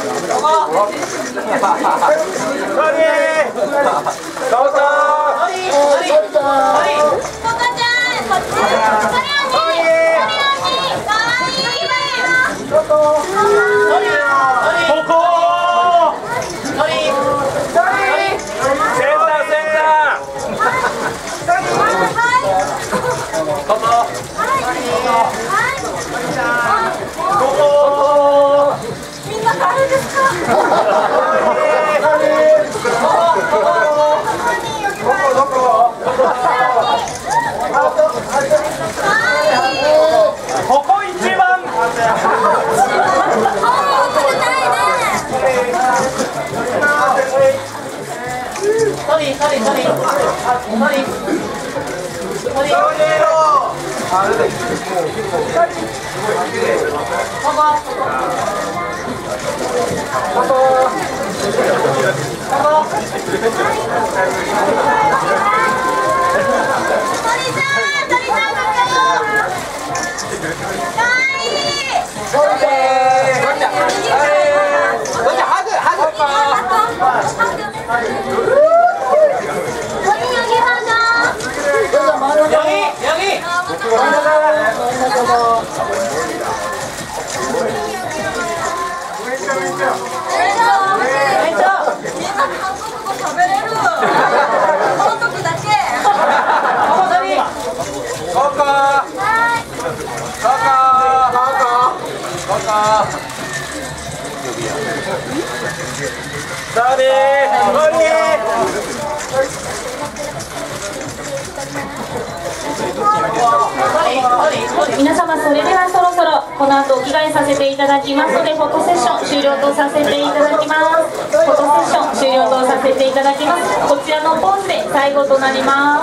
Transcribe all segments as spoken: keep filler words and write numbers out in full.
皆様、それではそろそろこの後お着替えさせていただきますので、フォトセッション終了とさせていただきます。フォトセッション終了とさせていただきます。こちらのポーズで最後となります。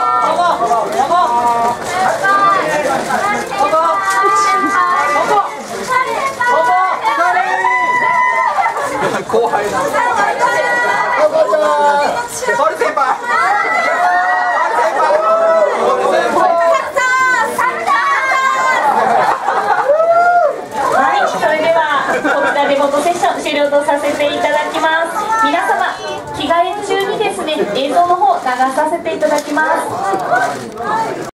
後輩の先輩フォトセッション終了とさせていただきます。皆様、着替え中にですね、映像の方流させていただきます。